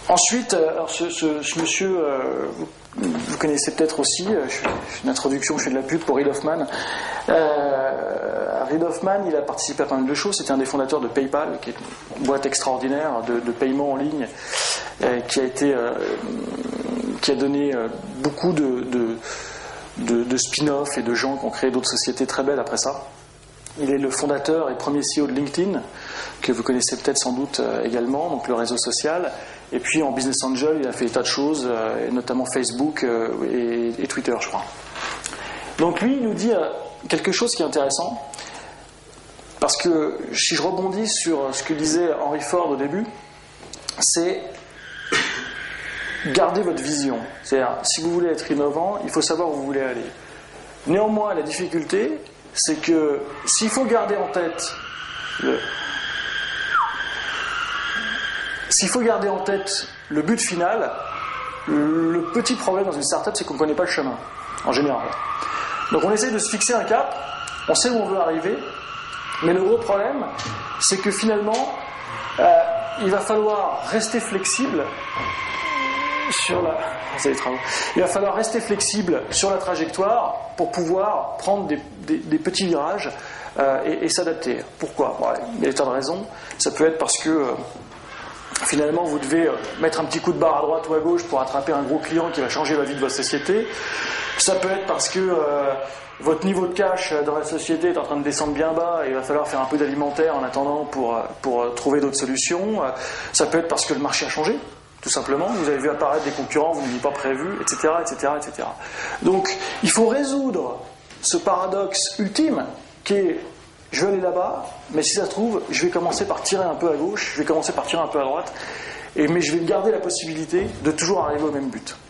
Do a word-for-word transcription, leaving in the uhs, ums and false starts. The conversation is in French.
Ensuite, alors ce, ce, ce monsieur, euh, vous connaissez peut-être aussi, euh, je fais une introduction, je fais de la pub pour Reid Hoffman. Euh, Reid Hoffman, il a participé à pas mal de choses. C'était un des fondateurs de PayPal, qui est une boîte extraordinaire de, de paiement en ligne, euh, qui a été, euh, qui a donné euh, beaucoup de, de, de, de spin-off et de gens qui ont créé d'autres sociétés très belles après ça. Il est le fondateur et premier C E O de LinkedIn, que vous connaissez peut-être sans doute euh, également, donc le réseau social. Et puis en business angel, il a fait des tas de choses, euh, et notamment Facebook euh, et, et Twitter, je crois. Donc lui, il nous dit euh, quelque chose qui est intéressant, parce que si je rebondis sur ce que disait Henry Ford au début, c'est garder votre vision. C'est-à-dire, si vous voulez être innovant, il faut savoir où vous voulez aller. Néanmoins, la difficulté, c'est que s'il faut garder en tête le... S'il faut garder en tête le but final, le petit problème dans une startup, c'est qu'on ne connaît pas le chemin, en général. Donc on essaie de se fixer un cap, on sait où on veut arriver, mais le gros problème, c'est que finalement, euh, il va falloir rester flexible sur la... Il va falloir rester flexible sur la trajectoire pour pouvoir prendre des, des, des petits virages euh, et, et s'adapter. Pourquoi ? Bon, il y a des tas de raisons. Ça peut être parce que euh, finalement vous devez mettre un petit coup de barre à droite ou à gauche pour attraper un gros client qui va changer la vie de votre société. Ça peut être parce que euh, votre niveau de cash dans la société est en train de descendre bien bas et il va falloir faire un peu d'alimentaire en attendant pour, pour trouver d'autres solutions. Ça peut être parce que le marché a changé, tout simplement. Vous avez vu apparaître des concurrents, vous n'aviez pas prévu, et cetera, et cetera, et cetera. Donc, il faut résoudre ce paradoxe ultime qui est je vais aller là-bas, mais si ça se trouve, je vais commencer par tirer un peu à gauche, je vais commencer par tirer un peu à droite, et, mais je vais garder la possibilité de toujours arriver au même but.